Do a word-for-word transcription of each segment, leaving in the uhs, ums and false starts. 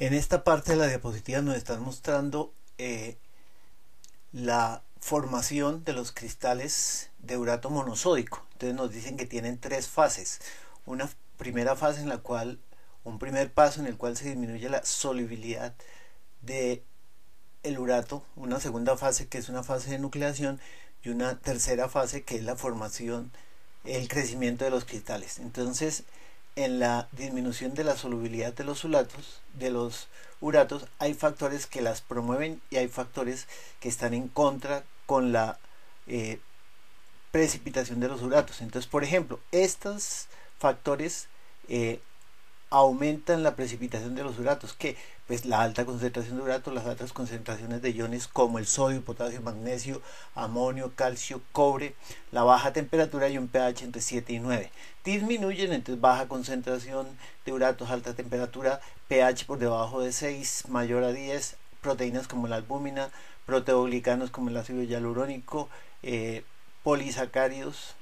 En esta parte de la diapositiva nos están mostrando eh, la formación de los cristales de urato monosódico. Entonces nos dicen que tienen tres fases. Una primera fase en la cual, un primer paso en el cual se disminuye la solubilidad de el urato, una segunda fase que es una fase de nucleación y una tercera fase que es la formación, el crecimiento de los cristales. Entonces, en la disminución de la solubilidad de los uratos, de los uratos, hay factores que las promueven y hay factores que están en contra con la eh, precipitación de los uratos. Entonces, por ejemplo, estos factores eh, aumentan la precipitación de los uratos, que pues la alta concentración de urato, las altas concentraciones de iones como el sodio, potasio, magnesio, amonio, calcio, cobre, la baja temperatura y un pH entre siete y nueve. Disminuyen entonces baja concentración de uratos, alta temperatura, pH por debajo de seis, mayor a diez, proteínas como la albúmina, proteoglicanos como el ácido hialurónico, eh, polisacáridos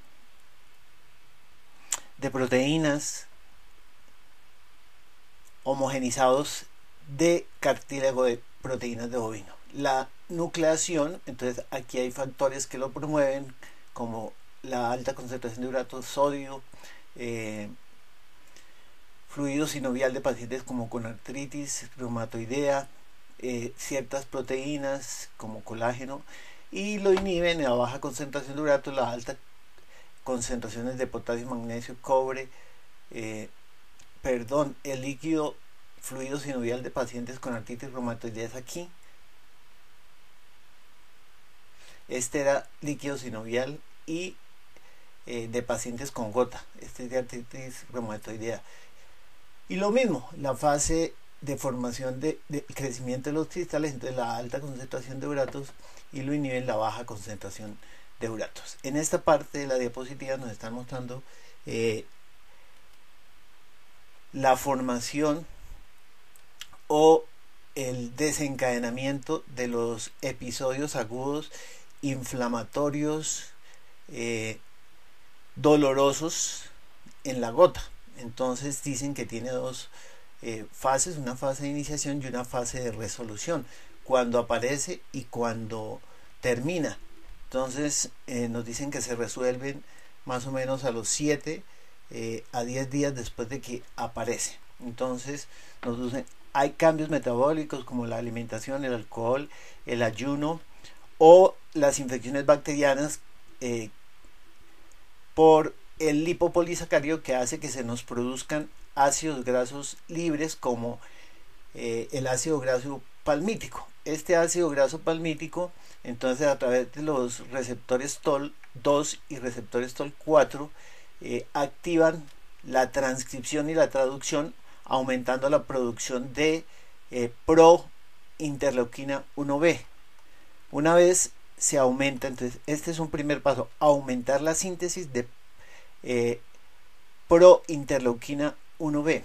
de proteínas, homogenizados de cartílago de proteínas de bovino. La nucleación, entonces aquí hay factores que lo promueven como la alta concentración de urato, sodio, eh, fluido sinovial de pacientes como con artritis reumatoidea, eh, ciertas proteínas como colágeno, y lo inhiben a baja concentración de urato, las altas concentraciones de potasio, magnesio, cobre, eh, perdón, el líquido fluido sinovial de pacientes con artritis reumatoidea es aquí. Este era líquido sinovial y eh, de pacientes con gota. Este es de artritis reumatoidea. Y lo mismo, la fase de formación de, de crecimiento de los cristales, entonces la alta concentración de uratos y lo inhiben la baja concentración de uratos. En esta parte de la diapositiva nos están mostrando eh, la formación o el desencadenamiento de los episodios agudos inflamatorios eh, dolorosos en la gota. Entonces dicen que tiene dos eh, fases, una fase de iniciación y una fase de resolución, cuando aparece y cuando termina. Entonces eh, nos dicen que se resuelven más o menos a los siete eh, a diez días después de que aparece. Entonces nos dicen hay cambios metabólicos como la alimentación, el alcohol, el ayuno o las infecciones bacterianas eh, por el lipopolisacárido que hace que se nos produzcan ácidos grasos libres como eh, el ácido graso palmítico. Este ácido graso palmítico, entonces a través de los receptores T O L dos y receptores T O L cuatro eh, activan la transcripción y la traducción, aumentando la producción de eh, prointerleuquina uno B. Una vez se aumenta, entonces este es un primer paso, aumentar la síntesis de eh, prointerleuquina uno B.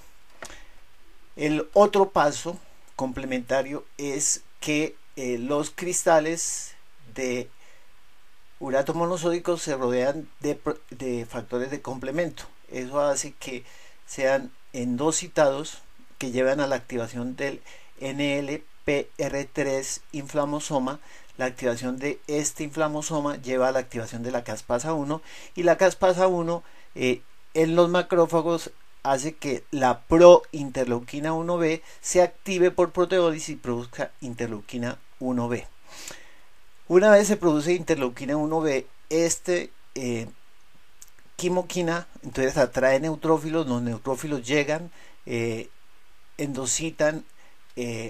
El otro paso complementario es que eh, los cristales de urato monosódico se rodean de, de factores de complemento. Eso hace que sean endocitados que llevan a la activación del N L P R tres inflamosoma. La activación de este inflamosoma lleva a la activación de la caspasa uno y la caspasa uno eh, en los macrófagos hace que la prointerleuquina uno B se active por proteólisis y produzca interleuquina uno B. Una vez se produce interleuquina uno B, este eh, quimoquina entonces atrae neutrófilos, los neutrófilos llegan, eh, endocitan eh,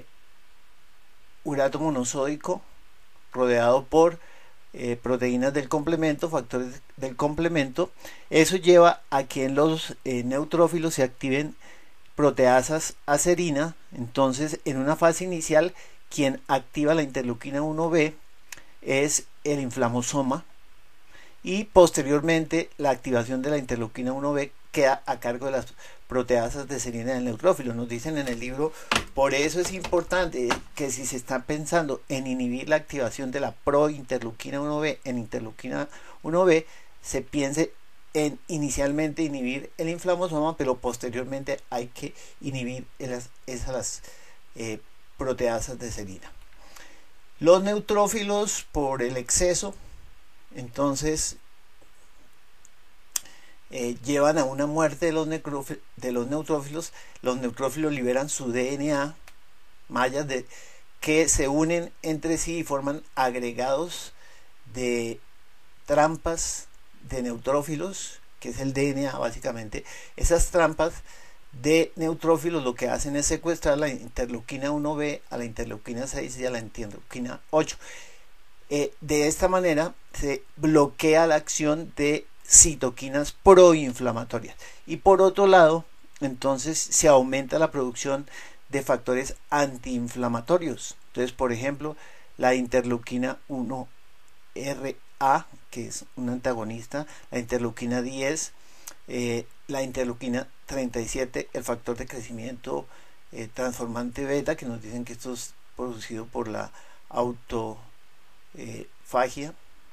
urato monosódico rodeado por eh, proteínas del complemento, factores del complemento. Eso lleva a que en los eh, neutrófilos se activen proteasas acerina. Entonces en una fase inicial quien activa la interleuquina uno B es el inflamosoma, y posteriormente la activación de la interleuquina uno B queda a cargo de las proteasas de serina del neutrófilo. Nos dicen en el libro, por eso es importante que si se está pensando en inhibir la activación de la prointerleuquina uno B en interleuquina uno B, se piense en inicialmente inhibir el inflamosoma, pero posteriormente hay que inhibir esas, esas eh, proteasas de serina. Los neutrófilos, por el exceso, entonces eh, llevan a una muerte de los, de los neutrófilos. Los neutrófilos liberan su D N A, mallas de, que se unen entre sí y forman agregados de trampas de neutrófilos, que es el D N A básicamente. Esas trampas de neutrófilos lo que hacen es secuestrar la interleuquina uno B, a la interleuquina seis y a la interleuquina ocho. Eh, de esta manera se bloquea la acción de citoquinas proinflamatorias, y por otro lado entonces se aumenta la producción de factores antiinflamatorios. Entonces, por ejemplo, la interleuquina uno R A, que es un antagonista, la interleuquina diez, eh, la interleuquina treinta y siete, el factor de crecimiento eh, transformante beta, que nos dicen que esto es producido por la autofagia eh,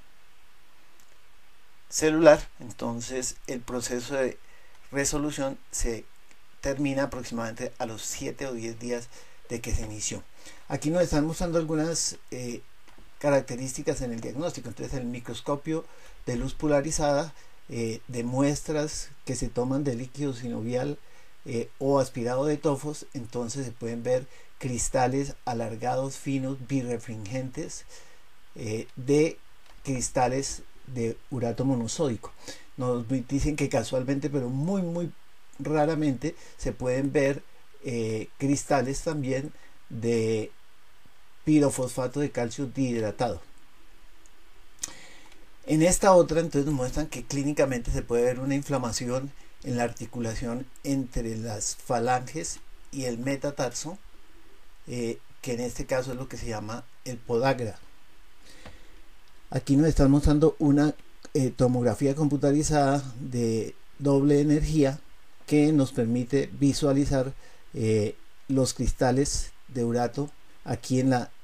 celular. Entonces el proceso de resolución se termina aproximadamente a los siete o diez días de que se inició. Aquí nos están mostrando algunas eh, características en el diagnóstico. Entonces, el microscopio de luz polarizada eh, de muestras que se toman de líquido sinovial eh, o aspirado de tofos, entonces se pueden ver cristales alargados, finos, birefringentes eh, de cristales de urato monosódico. Nos dicen que casualmente, pero muy muy raramente, se pueden ver eh, cristales también de pirofosfato de calcio dihidratado. En esta otra, entonces, nos muestran que clínicamente se puede ver una inflamación en la articulación entre las falanges y el metatarso, eh, que en este caso es lo que se llama el podagra. Aquí nos están mostrando una eh, tomografía computarizada de doble energía que nos permite visualizar eh, los cristales de urato aquí en la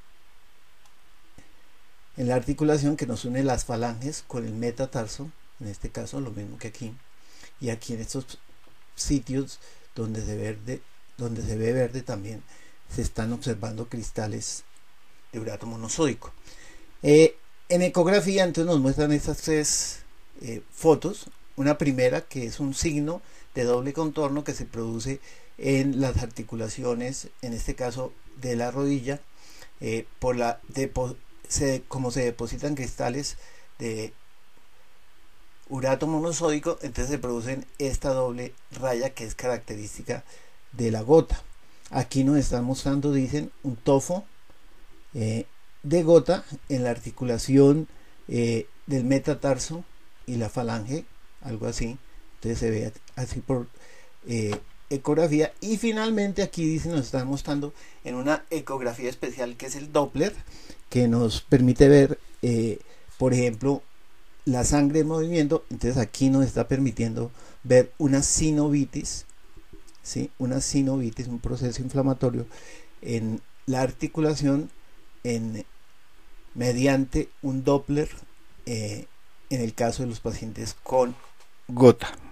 en la articulación que nos une las falanges con el metatarso, en este caso lo mismo que aquí, y aquí en estos sitios donde se verde, donde se ve verde también se están observando cristales de urato monosódico. Eh, en ecografía entonces nos muestran estas tres eh, fotos. Una primera, que es un signo de doble contorno que se produce en las articulaciones, en este caso de la rodilla, eh, por la depo se, como se depositan cristales de urato monosódico, entonces se producen esta doble raya que es característica de la gota. Aquí nos están mostrando, dicen, un tofo eh, de gota en la articulación eh, del metatarso y la falange, algo así. Entonces se ve así por eh, ecografía. Y finalmente aquí dicen, nos están mostrando en una ecografía especial que es el Doppler, que nos permite ver eh, por ejemplo la sangre en movimiento. Entonces aquí nos está permitiendo ver una sinovitis, ¿sí? Una sinovitis, un proceso inflamatorio en la articulación en, mediante un Doppler eh, en el caso de los pacientes con gota.